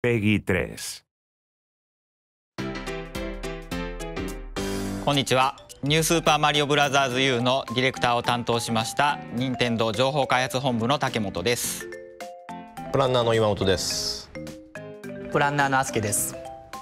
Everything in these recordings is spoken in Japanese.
Peggy 3. こんにちは。ニュースーパーマリオブラザーズ U のディレクターを担当しました任天堂情報開発本部の竹本です。 プランナーの岩本です。 プランナーのあすけです。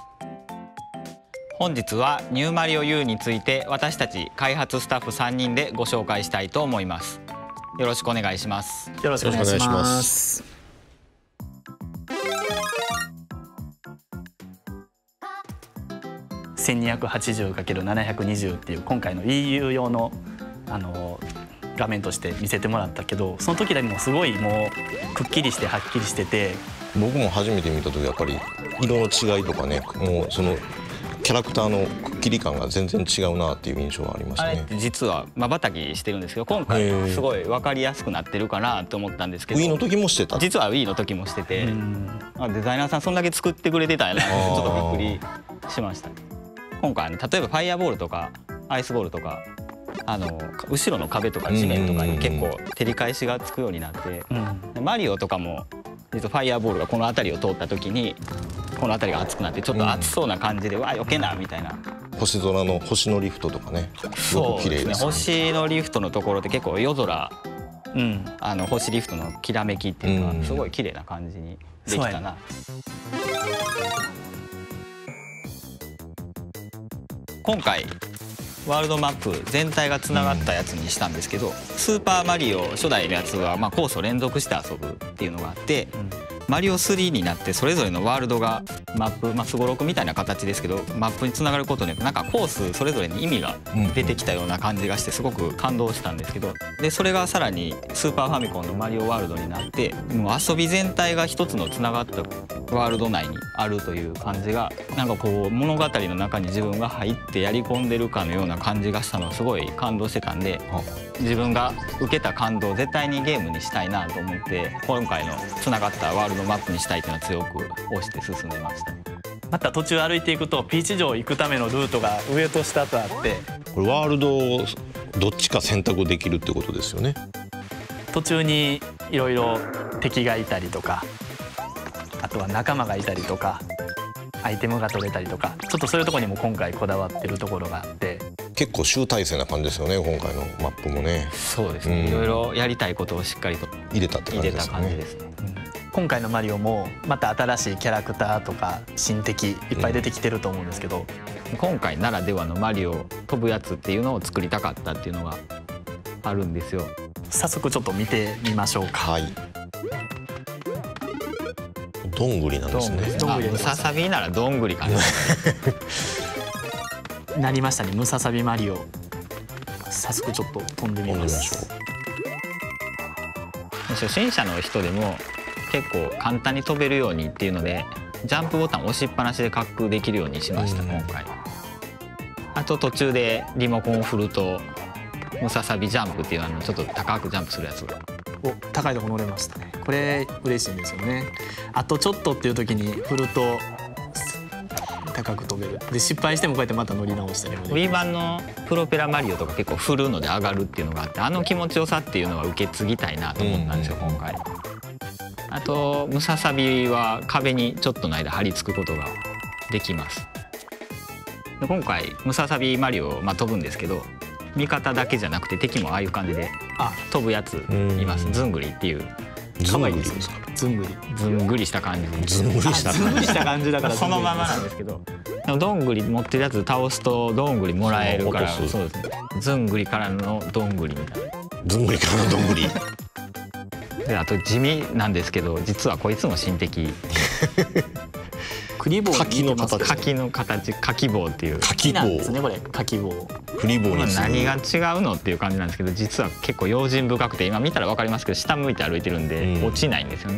本日はニューマリオ U について私たち開発スタッフ3人でご紹介したいと思います。よろしくお願いします。 よろしくお願いします。1280×720 っていう今回の EU 用の画面として見せてもらったけど、その時でもすごいもうくっきりしてはっきりしてて、 僕も初めて見た時やっぱり色の違いとかね、もうそのキャラクターのくっきり感が全然違うなっていう印象がありましたね。 あれって実は瞬きしてるんですけど、今回すごい分かりやすくなってるかなと思ったんですけど、 Wii の時もしてた。 実は Wii の時もしてて、デザイナーさんそんだけ作ってくれてたんやなってちょっとびっくりしました。今回例えばファイアボールとかアイスボールとか後ろの壁とか地面とかに結構照り返しがつくようになって、マリオとかも実はファイアボールがこの辺りを通った時にこの辺りが熱くなってちょっと熱そうな感じで、わあ避けなみたいな。 星空の星のリフトとかね、すごく綺麗ですね。 星のリフトのところって結構夜空、星リフトのきらめきっていうのがすごい綺麗な感じにできたな。今回ワールドマップ全体がつながったやつにしたんですけど、スーパーマリオ初代のやつはコースを連続して遊ぶっていうのがあって、マリオ3になってそれぞれのワールドがマップ、すごろくみたいな形ですけどマップにつながることによってなんかコースそれぞれに意味が出てきたような感じがしてすごく感動したんですけど、でそれがさらにスーパーファミコンのマリオワールドになってもう遊び全体が一つのつながったワールド内にあるという感じが、なんかこう物語の中に自分が入ってやり込んでるかのような感じがしたのすごい感動してたんで、自分が受けた感動を絶対にゲームにしたいなと思って今回のつながったワールドマップにしたいというのを強く推して進んでました。 また途中歩いていくとピーチ城行くためのルートが上と下とあって、 これワールドをどっちか選択できるってことですよね。 途中にいろいろ敵がいたりとか、あとは仲間がいたりとかアイテムが取れたりとか、ちょっとそういうところにも今回こだわってるところがあって、 結構集大成な感じですよね。今回のマップもね。 そうですね、いろいろやりたいことをしっかりと入れたって感じですね。 今回のマリオもまた新しいキャラクターとか新敵いっぱい出てきてると思うんですけど、 今回ならではのマリオ飛ぶやつっていうのを作りたかったっていうのがあるんですよ。 早速ちょっと見てみましょうか。 はい。どんぐりなんですね。 ムササビならどんぐりかな。 なりましたね、ムササビマリオ。早速ちょっと飛んでみます。 初心者の人でも結構簡単に飛べるようにっていうのでジャンプボタンを押しっぱなしで滑空できるようにしました、今回。あと途中でリモコンを振るとムササビジャンプっていうちょっと高くジャンプするやつが。 高いとこ乗れましたね。これ嬉しいんですよね。あとちょっとっていう時に振ると高く飛べる。で失敗してもこうやってまた乗り直したりもできる。 Wii 版のプロペラマリオとか結構振るので上がるっていうのがあって、あの気持ちよさっていうのは受け継ぎたいなと思ったんですよ、今回。あとムササビは壁にちょっとの間張り付くことができます。で今回ムササビマリオ、飛ぶんですけど味方だけじゃなくて敵もああいう感じで飛ぶやついます。ずんぐりっていう。 可愛いです。 ずんぐりずんぐりした感じ。 ずんぐりした感じだからそのままなんですけど、どんぐり持ってるやつ倒すとどんぐりもらえるから、そうですね、ずんぐりからのどんぐりみたいな。 ずんぐりからのどんぐりであと地味なんですけど実はこいつも新敵。 クリボー柿の形。 柿の形、柿棒っていう。 柿棒ですね、これ柿棒。 クリボーにする。 何が違うのっていう感じなんですけど、実は結構用心深くて今見たら分かりますけど下向いて歩いてるんで落ちないんですよね。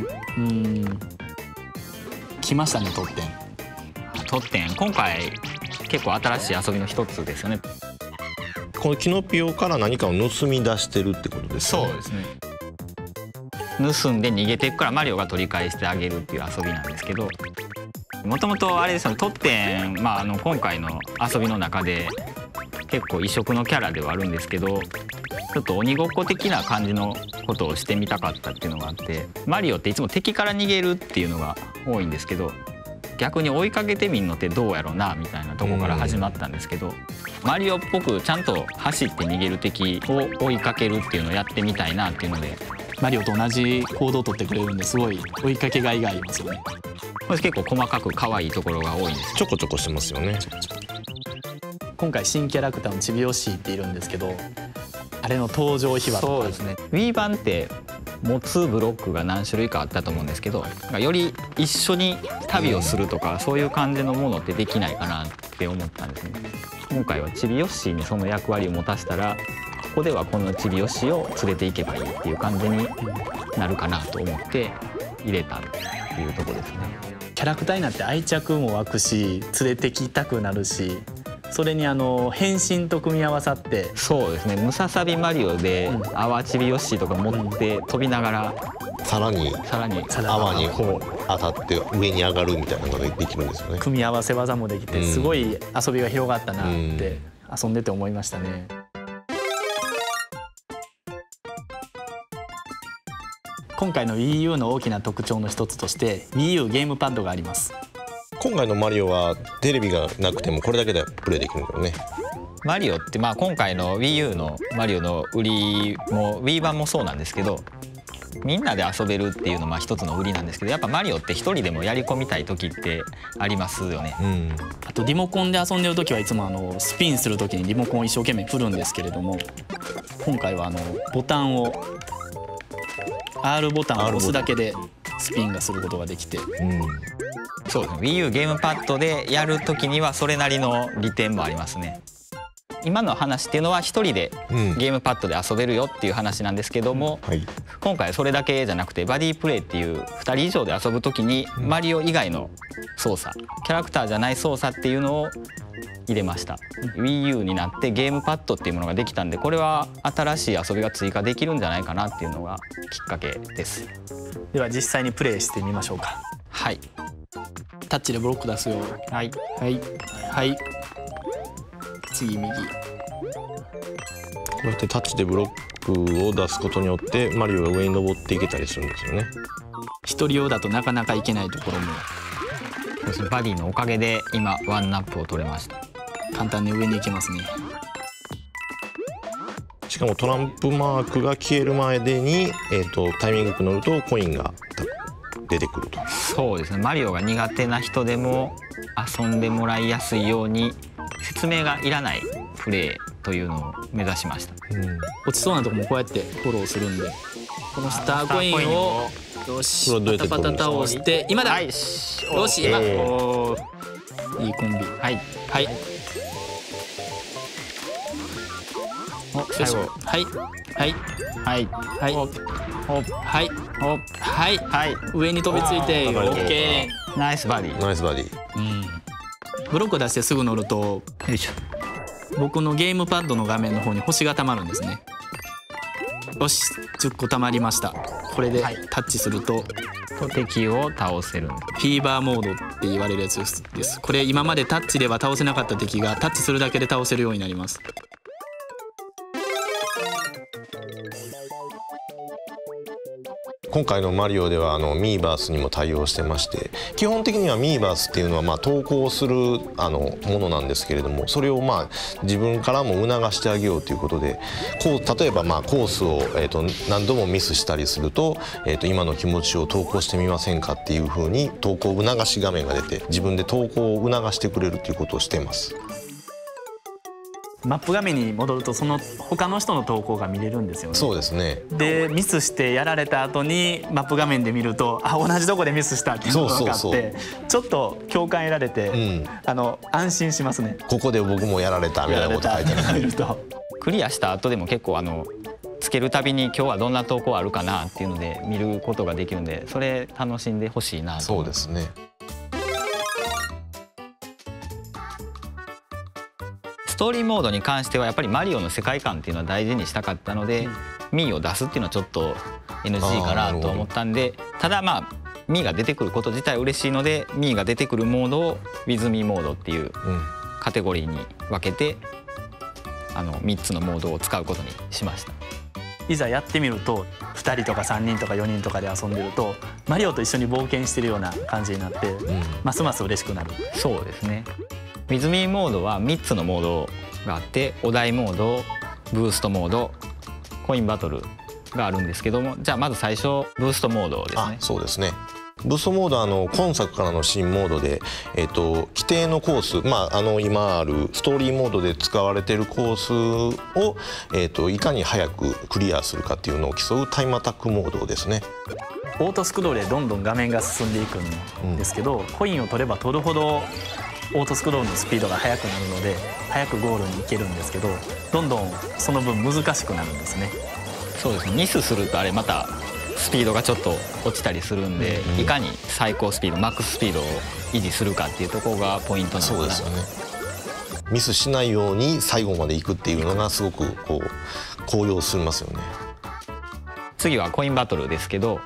来ましたね、トッテン。 トッテン今回結構新しい遊びの一つですよね。 このキノピオから何かを盗み出してるってことですね。 そうですね。盗んで逃げていくからマリオが取り返してあげるっていう遊びなんですけど、もともとあれですよね、トッテン、今回の遊びの中で結構異色のキャラではあるんですけど、ちょっと鬼ごっこ的な感じのことをしてみたかったっていうのがあって、マリオっていつも敵から逃げるっていうのが多いんですけど、 逆に追いかけてみんのってどうやろうなみたいなとこから始まったんですけど、マリオっぽくちゃんと走って逃げる敵を追いかけるっていうのをやってみたいなっていうので、 マリオと同じ行動を取ってくれるんですごい追いかけがいがありますよね。 これ結構細かく可愛いところが多いんです。 ちょこちょこしてますよね。 今回新キャラクターのちびよっしーっているんですけど、あれの登場秘話とか。 そうですね。Wii 版って持つブロックが何種類かあったと思うんですけど、より一緒に旅をするとか、そういう感じのものってできないかなって思ったんですね。今回はちびよっしーにその役割を持たせたら、ここではこのちびよっしーを連れていけばいいっていう感じになるかなと思って入れたっていうところですね。 キャラクターになって愛着も湧くし、連れてきたくなるし、それに変身と組み合わさって。 そうですね。ムササビマリオで泡ちびよっしーとか持って飛びながらさらに泡にこう当たって上に上がるみたいなのができるんですよね。 組み合わせ技もできて、すごい遊びが広がったなって遊んでて思いましたね。今回の Wii U の大きな特徴の一つとして Wii U ゲームパッドがあります。 今回のマリオはテレビがなくてもこれだけでプレイできるんだよね。 マリオって今回の Wii U のマリオの売りも Wii 版もそうなんですけど、みんなで遊べるっていうのも一つの売りなんですけど、やっぱマリオって一人でもやり込みたい時ってありますよね。 あとリモコンで遊んでる時はいつもスピンする時にリモコンを一生懸命振るんですけれども、今回はボタンをR ボタンを押すだけでスピンがすることができて、 そうですね。 Wii U ゲームパッドでやる時にはそれなりの利点もありますね。今の話っていうのは一人でゲームパッドで遊べるよっていう話なんですけども、今回それだけじゃなくてバディプレイっていう2人以上で遊ぶ時にマリオ以外の操作、キャラクターじゃない操作っていうのを入れました。 Wii U になってゲームパッドっていうものができたんで、これは新しい遊びが追加できるんじゃないかなっていうのがきっかけです。 では実際にプレイしてみましょうか。 はい。 タッチでブロック出すよ。 はいはいはい。次右。 こうやってタッチでブロックを出すことによってマリオが上に登っていけたりするんですよね。 一人用だとなかなかいけないところも。 バディのおかげで今ワンナップを取れました。 簡単に上に行けますね。 しかもトランプマークが消える前でに、タイミングよく乗るとコインが出てくると。 そうですね。マリオが苦手な人でも遊んでもらいやすいように説明がいらないプレイというのを目指しました。 落ちそうなとこもこうやってフォローするんで、このスターコインをよしパタパタ倒して今だ。 はい、 よし今いいコンビ。はいはい最後はいはいはいはいはいはいはい上に飛びついてオッケー。 ナイスバディ。 ナイスバディ。 ブロック出してすぐ乗ると僕のゲームパッドの画面の方に星がたまるんですね。よし10個たまりました。これでタッチすると敵を倒せる。 フィーバーモードって言われるやつです。これ今までタッチでは倒せなかった敵がタッチするだけで倒せるようになります。 今回のマリオではミーバースにも対応してまして、基本的にはミーバースっていうのは投稿するものなんですけれども、それを自分からも促してあげようということで、例えばコースを何度もミスしたりすると、今の気持ちを投稿してみませんかっていうふうに投稿促し画面が出て、自分で投稿を促してくれるということをしています。 マップ画面に戻るとその他の人の投稿が見れるんですよね。 そうですね。 でミスしてやられた後にマップ画面で見ると同じとこでミスしたっていうのが分かってちょっと共感得られて、安心しますね。 ここで僕もやられたみたいなこと書いてあるとクリアした後でも結構つけるたびに今日はどんな投稿あるかなっていうので見ることができるんで、それ楽しんでほしいなと。 そうですね。 ストーリーモードに関してはやっぱりマリオの世界観っていうのは大事にしたかったので、ミーを出すっていうのはちょっと NG かなと思ったんで、ただミーが出てくること自体嬉しいので、ミーが出てくるモードを With Me モードっていうカテゴリーに分けて3つのモードを使うことにしました。 いざやってみると2人とか3人とか4人とかで遊んでるとマリオと一緒に冒険してるような感じになって、ますます嬉しくなる。 そうですね。ウィズミーモードは3つのモードがあって、お題モード、ブーストモード、コインバトルがあるんですけども、じゃあまず最初ブーストモードですね。 そうですね。ブーストモードは今作からの新モードで、規定のコース、今あるストーリーモードで使われているコースを、いかに早くクリアするかっていうのを競うタイムアタックモードですね。 オートスクロールでどんどん画面が進んでいくんですけど、コインを取れば取るほどオートスクロールのスピードが速くなるので早くゴールに行けるんですけど、どんどんその分難しくなるんですね。 そうですね。ミスするとあれまたスピードがちょっと落ちたりするんで、いかに最高スピードマックススピードを維持するかっていうところがポイントなのかな。 そうですよね。ミスしないように最後まで行くっていうのがすごく高揚しますよね。 次はコインバトルですけど、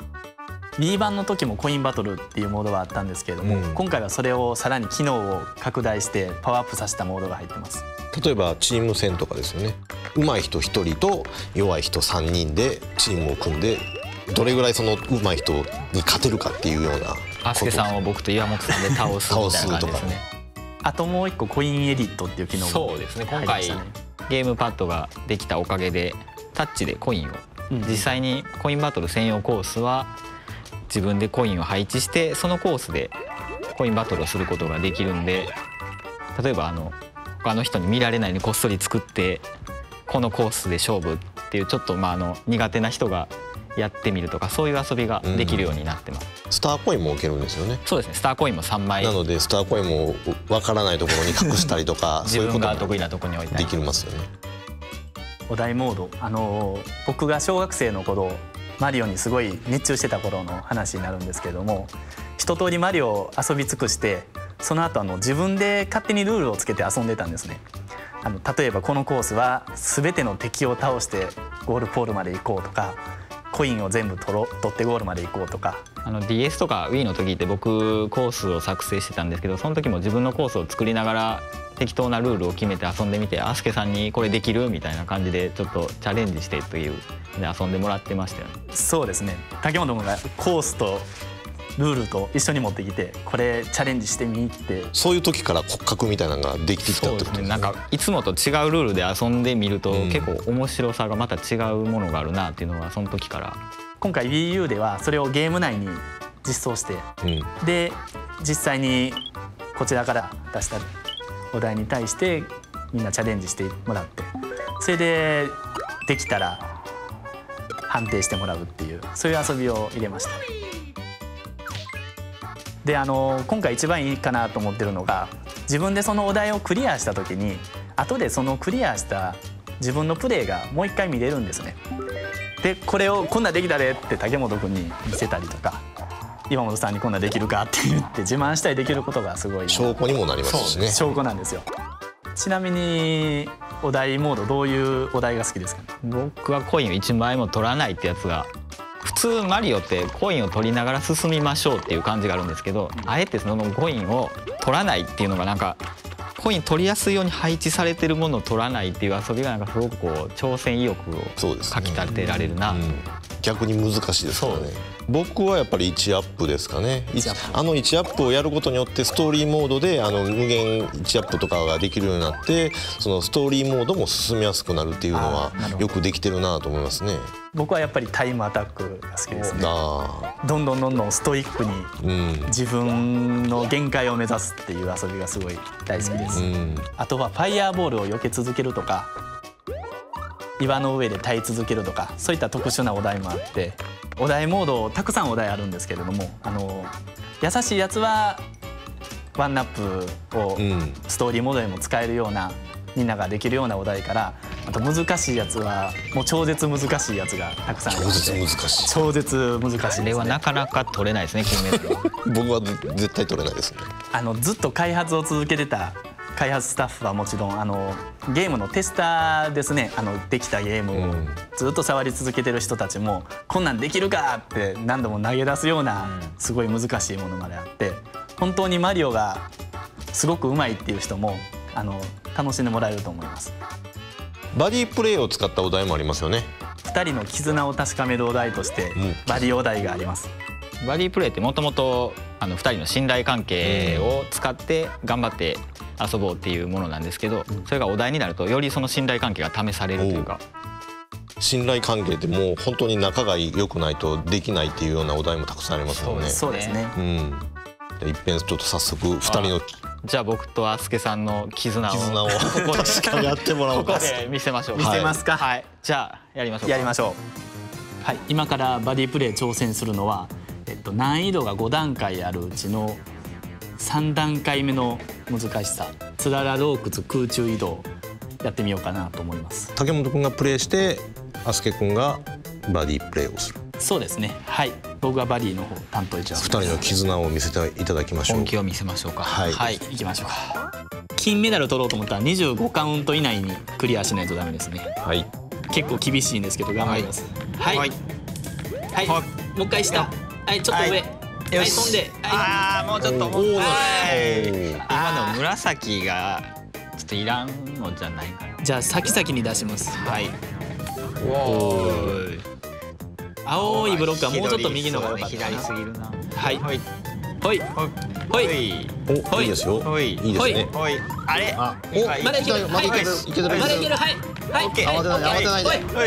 B 版の時もコインバトルっていうモードはあったんですけれども、今回はそれをさらに機能を拡大してパワーアップさせたモードが入ってます。 例えばチーム戦とかですよね。上手い人1人と弱い人3人でチームを組んで、どれぐらいその上手い人に勝てるかっていうような、 アスケさんを僕と岩本さんで倒すみたいな感じですね。 あともう一個コインエディットっていう機能がそうですね。今回ゲームパッドができたおかげでタッチでコインを、実際にコインバトル専用コースは自分でコインを配置してそのコースでコインバトルをすることができるんで、例えば他の人に見られないようにこっそり作ってこのコースで勝負っていう、ちょっと苦手な人がやってみるとか、そういう遊びができるようになってます。 スターコインも置けるんですよね。 そうですね。スターコインも3枚なのでスターコインもわからないところに隠したりとか自分が得意なところに置いたりできますよね。 お題モード、僕が小学生の頃マリオにすごい熱中してた頃の話になるんですけれども、一通りマリオを遊び尽くして、その後自分で勝手にルールをつけて遊んでたんですね。例えばこのコースは全ての敵を倒してゴールポールまで行こうとか、コインを全部取ってゴールまで行こうとか。 DS とか Wii の時って僕コースを作成してたんですけど、その時も自分のコースを作りながら適当なルールを決めて遊んでみて、アスケさんにこれできるみたいな感じでちょっとチャレンジしてというで遊んでもらってましたよね。 そうですね。竹本君がコースとルールと一緒に持ってきて、これチャレンジしてみって。 そういう時から骨格みたいなのができてきたってことですね。 なんかいつもと違うルールで遊んでみると、結構面白さがまた違うものがあるなっていうのはその時から。 今回 Wii U ではそれをゲーム内に実装して、で実際にこちらから出したお題に対してみんなチャレンジしてもらって、それでできたら判定してもらうっていう、そういう遊びを入れました。で今回一番いいかなと思ってるのが、自分でそのお題をクリアした時に後でそのクリアした自分のプレーがもう一回見れるんですね。でこれをこんなできたでって竹本君に見せたりとか、岩本さんにこんなできるかって言って自慢したりできることがすごい証拠にもなりますしね。 証拠なんですよ。ちなみにお題モード、どういうお題が好きですかね？ 僕はコインを1枚も取らないってやつが、普通マリオってコインを取りながら進みましょうっていう感じがあるんですけど、あえてそのコインを取らないっていうのが、なんかコイン取りやすいように配置されてるものを取らないっていう遊びがなんかすごく挑戦意欲をかきたてられるなと。 逆に難しいですからね。僕はやっぱり1アップですかね。1アップをやることによってストーリーモードで無限1アップとかができるようになって、そのストーリーモードも進みやすくなるっていうのはよくできてるなと思いますね。 僕はやっぱりタイムアタックが好きですね。どんどんストイックに自分の限界を目指すっていう遊びがすごい大好きです。あとはファイヤーボールを避け続けるとか、岩の上で耐え続けるとか、そういった特殊なお題もあって、お題モードたくさんお題あるんですけれども、優しいやつはワンナップをストーリーモードでも使えるような、みんなができるようなお題から、あと難しいやつはもう超絶難しいやつがたくさんありまして、超絶難しいですね。 あれはなかなか取れないですね、金メダルは。 僕は絶対取れないですね。 ずっと開発を続けてた開発スタッフはもちろん、ゲームのテスターですね、できたゲームをずっと触り続けてる人たちも、こんなんできるかって何度も投げ出すようなすごい難しいものまであって、本当にマリオがすごくうまいっていう人も楽しんでもらえると思います。 バディプレイを使ったお題もありますよね。 2人の絆を確かめるお題としてバディお題があります。 バディプレイってもともと2人の信頼関係を使って頑張って遊ぼうっていうものなんですけど、それがお題になるとよりその信頼関係が試されるというか。 信頼関係ってもう本当に仲が良くないとできないっていうようなお題もたくさんありますもんね。 そうですね。 一遍ちょっと早速2人のじゃあ僕とあすけさんの絆を確かにやってもらおうか。 ここで見せましょう。 見せますか。 はい。じゃあやりましょう。 やりましょう。はい。今からバディプレイ挑戦するのは、難易度が5段階あるうちの3段階目の難しさ、つらら洞窟空中移動やってみようかなと思います。 竹本君がプレイしてあすけ君がバディプレイをする。 そうですね。はい。僕がバディの方担当いたします。 2人の絆を見せていただきましょう。 本気を見せましょうか。 はい。 はい。行きましょうか。金メダル取ろうと思ったら25カウント以内にクリアしないとダメですね。 はい。 結構厳しいんですけど頑張ります。はい。はい。はい。もう一回下。はい。ちょっと上。はい。飛んで。 ああ、もうちょっと。今の紫がちょっといらんのじゃないかな。 じゃあ先々に出します。はい。青いブロックはもうちょっと右のが良かったな。 左すぎるな。 はい。ほい。ほい。ほい。 お、いいですよ。いいですね。 あれ。 お、 まだいける。 まだいける。いける。 まだいける。はい。はい。 慌てないで。 はい。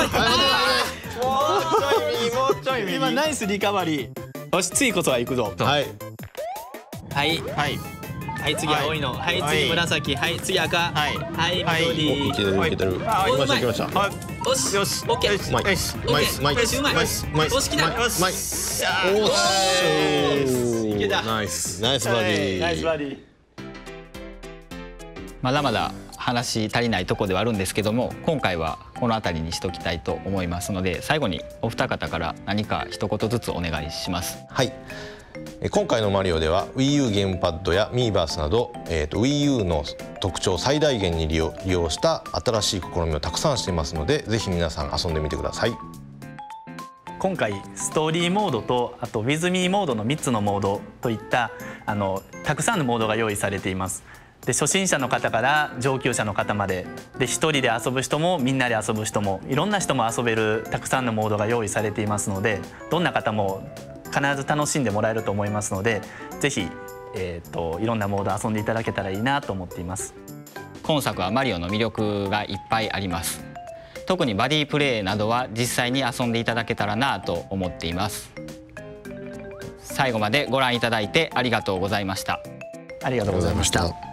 もうちょい右。 今ナイスリカバリー。よし、次こそは行くぞ。 はい。 はい。はい。はい、次青いの。はい、次紫。はい、次赤。はい、緑。 いけてるいけてる。来ました来ました。 よしよし。オッケー。 マイマイマイうまい。 マイマイお好きだ。 マイ。おー。いけた。 ナイスナイスバディ。 ナイスバディ。 まだまだ話足りないとこではあるんですけども、今回はこの辺りにしときたいと思いますので、最後にお二方から何か一言ずつお願いします。 はい。今回のマリオでは WiiU ゲームパッドやミーバースなど、WiiU の特徴を最大限に利用した新しい試みをたくさんしていますので、ぜひ皆さん遊んでみてください。 今回ストーリーモードとあと WithMe モードの3つのモードといったたくさんのモードが用意されています。で、初心者の方から上級者の方まで、で一人で遊ぶ人もみんなで遊ぶ人もいろんな人も遊べるたくさんのモードが用意されていますので、どんな方も必ず楽しんでもらえると思いますので、ぜひ、いろんなモード遊んでいただけたらいいなと思っています。 今作はマリオの魅力がいっぱいあります。特にバディプレイなどは実際に遊んでいただけたらなと思っています。最後までご覧いただいてありがとうございました。 ありがとうございました。